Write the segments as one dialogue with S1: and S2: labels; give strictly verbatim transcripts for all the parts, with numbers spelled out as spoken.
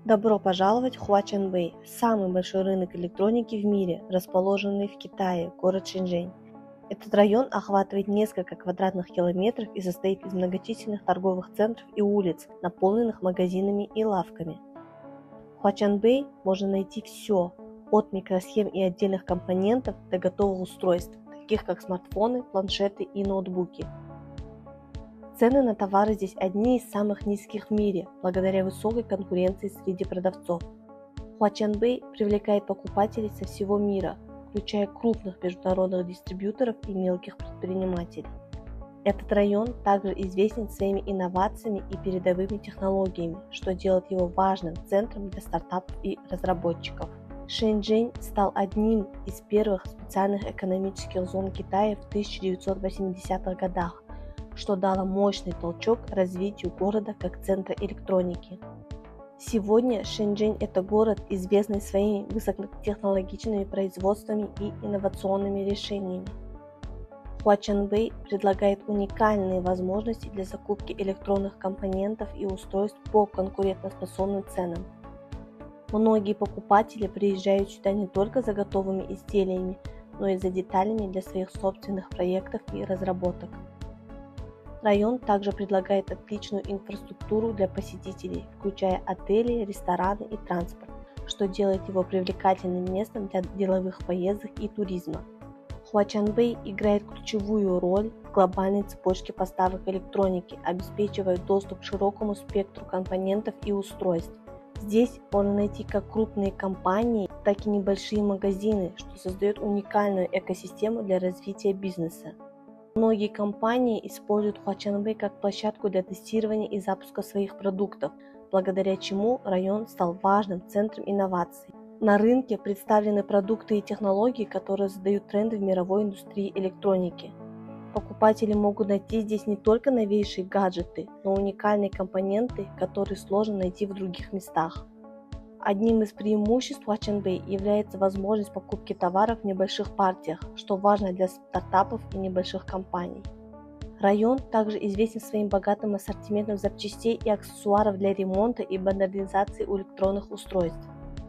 S1: Добро пожаловать в Хуачанбэй, самый большой рынок электроники в мире, расположенный в Китае, город Шэньчжэнь. Этот район охватывает несколько квадратных километров и состоит из многочисленных торговых центров и улиц, наполненных магазинами и лавками. В Хуачанбэй можно найти все, от микросхем и отдельных компонентов до готовых устройств, таких как смартфоны, планшеты и ноутбуки. Цены на товары здесь одни из самых низких в мире, благодаря высокой конкуренции среди продавцов. Хуачанбэй привлекает покупателей со всего мира, включая крупных международных дистрибьюторов и мелких предпринимателей. Этот район также известен своими инновациями и передовыми технологиями, что делает его важным центром для стартапов и разработчиков. Шэньчжэнь стал одним из первых специальных экономических зон Китая в тысяча девятьсот восьмидесятых годах, что дало мощный толчок развитию города как центра электроники. Сегодня Шэньчжэнь – это город, известный своими высокотехнологичными производствами и инновационными решениями. Хуачанбэй предлагает уникальные возможности для закупки электронных компонентов и устройств по конкурентоспособным ценам. Многие покупатели приезжают сюда не только за готовыми изделиями, но и за деталями для своих собственных проектов и разработок. Район также предлагает отличную инфраструктуру для посетителей, включая отели, рестораны и транспорт, что делает его привлекательным местом для деловых поездок и туризма. Хуачанбэй играет ключевую роль в глобальной цепочке поставок электроники, обеспечивая доступ к широкому спектру компонентов и устройств. Здесь можно найти как крупные компании, так и небольшие магазины, что создает уникальную экосистему для развития бизнеса. Многие компании используют Хуачанбэй как площадку для тестирования и запуска своих продуктов, благодаря чему район стал важным центром инноваций. На рынке представлены продукты и технологии, которые задают тренды в мировой индустрии электроники. Покупатели могут найти здесь не только новейшие гаджеты, но и уникальные компоненты, которые сложно найти в других местах. Одним из преимуществ Хуачанбэй является возможность покупки товаров в небольших партиях, что важно для стартапов и небольших компаний. Район также известен своим богатым ассортиментом запчастей и аксессуаров для ремонта и модернизации электронных устройств.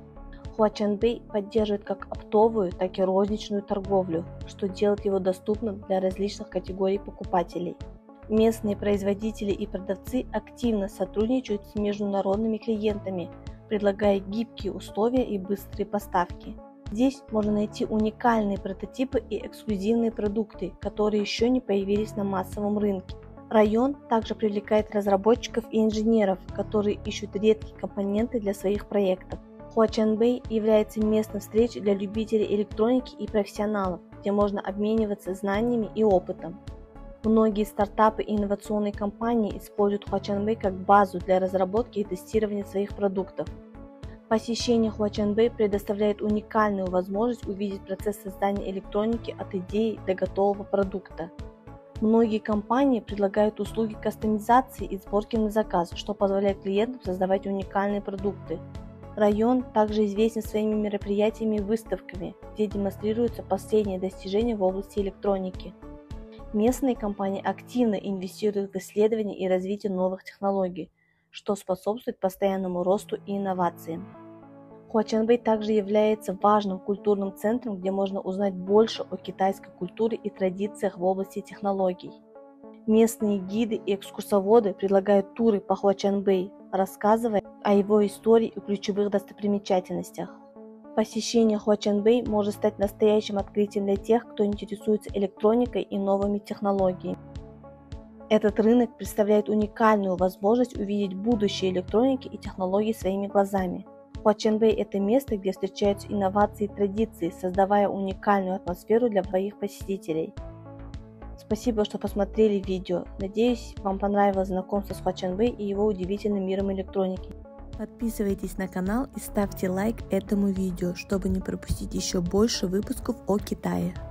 S1: Хуачанбэй поддерживает как оптовую, так и розничную торговлю, что делает его доступным для различных категорий покупателей. Местные производители и продавцы активно сотрудничают с международными клиентами, предлагая гибкие условия и быстрые поставки. Здесь можно найти уникальные прототипы и эксклюзивные продукты, которые еще не появились на массовом рынке. Район также привлекает разработчиков и инженеров, которые ищут редкие компоненты для своих проектов. Хуачанбэй является местом встреч для любителей электроники и профессионалов, где можно обмениваться знаниями и опытом. Многие стартапы и инновационные компании используют Хуачанбэй как базу для разработки и тестирования своих продуктов. Посещение Хуачанбэй предоставляет уникальную возможность увидеть процесс создания электроники от идеи до готового продукта. Многие компании предлагают услуги кастомизации и сборки на заказ, что позволяет клиентам создавать уникальные продукты. Район также известен своими мероприятиями и выставками, где демонстрируются последние достижения в области электроники. Местные компании активно инвестируют в исследования и развитие новых технологий, что способствует постоянному росту и инновациям. Хуачанбэй также является важным культурным центром, где можно узнать больше о китайской культуре и традициях в области технологий. Местные гиды и экскурсоводы предлагают туры по Хуачанбэй, рассказывая о его истории и ключевых достопримечательностях. Посещение Хуачанбэй может стать настоящим открытием для тех, кто интересуется электроникой и новыми технологиями. Этот рынок представляет уникальную возможность увидеть будущее электроники и технологий своими глазами. Хуачанбэй – это место, где встречаются инновации и традиции, создавая уникальную атмосферу для своих посетителей. Спасибо, что посмотрели видео. Надеюсь, вам понравилось знакомство с Хуачанбэй и его удивительным миром электроники. Подписывайтесь на канал и ставьте лайк этому видео, чтобы не пропустить еще больше выпусков о Китае.